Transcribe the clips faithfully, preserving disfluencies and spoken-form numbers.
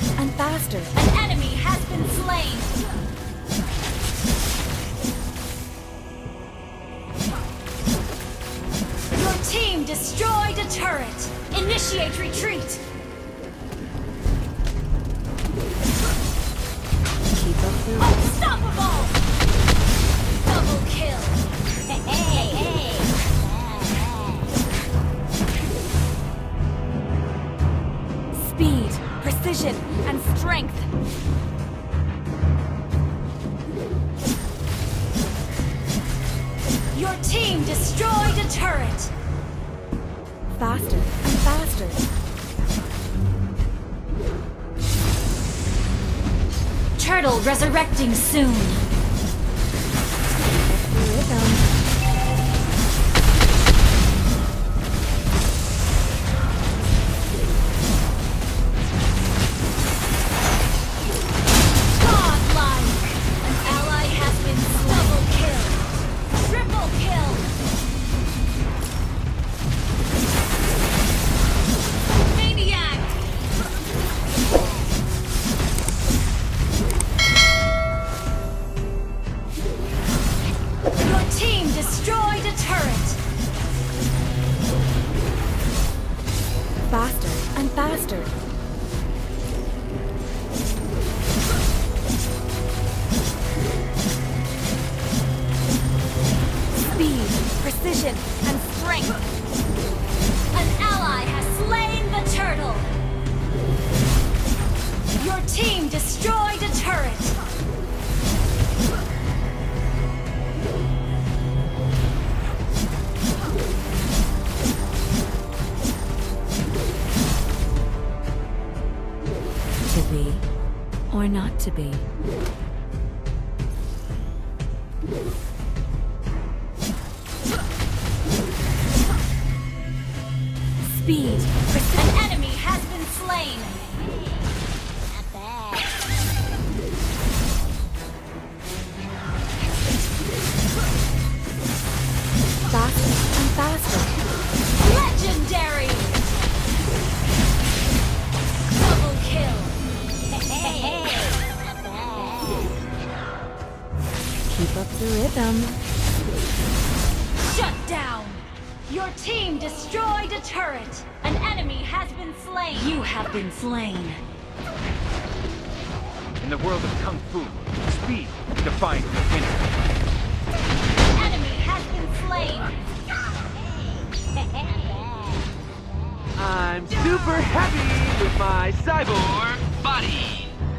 and faster. An enemy has been slain. Your team destroyed a turret. Initiate retreat. Keep up the... Unstoppable! Double kill. Hey, hey, hey. Speed, precision, and strength. Your team destroyed a turret. Faster and faster. Turtle resurrecting soon. Rhythm. Godlike! An ally has been double kill. Triple kill. Maniac! Your team destroyed a turret. Faster and faster. Speed, precision, and strength. An ally has slain the turtle. Your team destroyed a turret. To be or not to be. Speed, precision. An enemy has been slain. Not bad. Faster and faster. Legendary. Double kill. Hey, not bad. Keep up the rhythm. Shut down. Your team destroyed a turret. An enemy has been slain. You have been slain. In the world of Kung Fu, speed defines the winner. An enemy has been slain. I'm super happy with my cyborg body.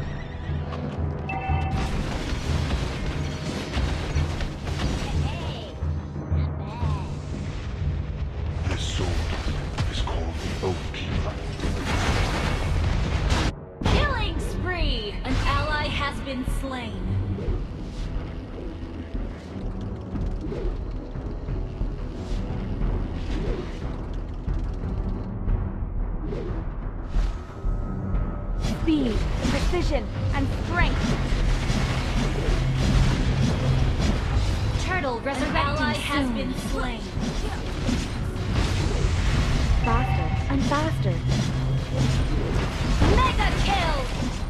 This sword is called the Oak Keeper. Killing spree. An ally has been slain. Speed, precision, and strength. Turtle resurrecting ally has soon. been slain. Faster and faster. Mega kill.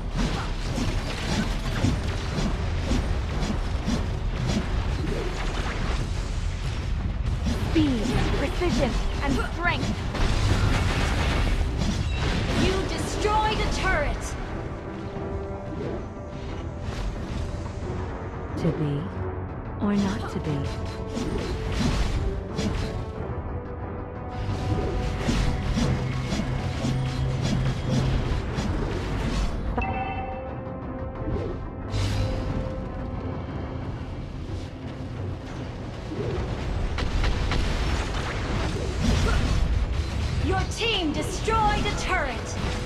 Speed, precision, and strength. You destroyed a turret. To be or not to be. Your team destroyed a turret.